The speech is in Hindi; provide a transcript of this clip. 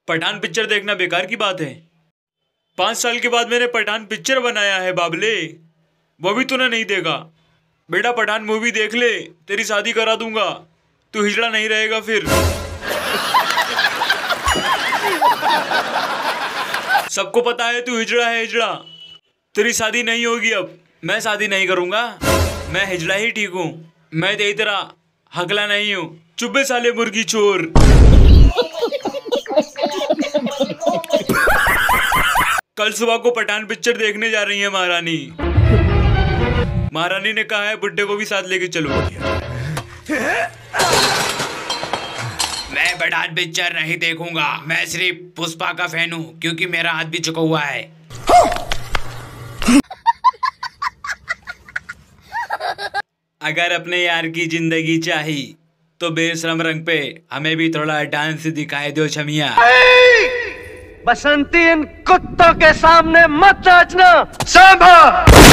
पठान पिक्चर देखना बेकार की बात है। 5 साल के बाद मैंने पठान पिक्चर बनाया है बाबले, वो भी तूने नहीं देखा। बेटा पठान मूवी देख ले, तेरी शादी करा दूंगा, तू हिजड़ा नहीं रहेगा फिर। सबको पता है तू हिजड़ा है, हिजड़ा। तेरी शादी नहीं होगी अब। मैं शादी नहीं करूंगा, मैं हिजड़ा ही ठीक हूँ। मैं तेरी तरह हकला नहीं हूँ। चुप्पे साले मुर्गी चोर। कल सुबह को पठान पिक्चर देखने जा रही है महारानी। महारानी ने कहा है बुड्ढे को भी साथ लेके चलो। मैं पठान पिक्चर नहीं देखूंगा, मैं सिर्फ पुष्पा का फैन हूँ क्योंकि मेरा हाथ भी चुका हुआ है। अगर अपने यार की जिंदगी चाही तो बेशरम रंग पे हमें भी थोड़ा डांस दिखाई दो छमिया। बसंती इन कुत्तों के सामने मत नाचना। सांभा।